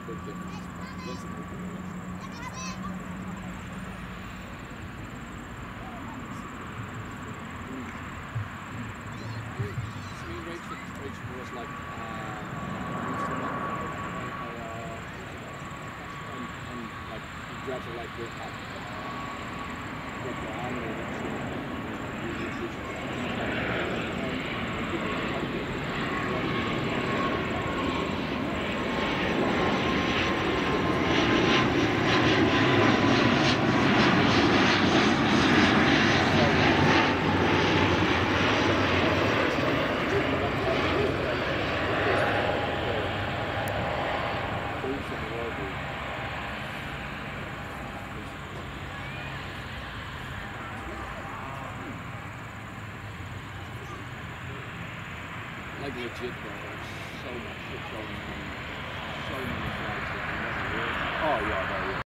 big difference. That's a big difference. See, Rachel was like, and like he grabs her like with the arm or like legit though, there's so much shit going on, so many flights that you never hear. Oh yeah, no, yeah.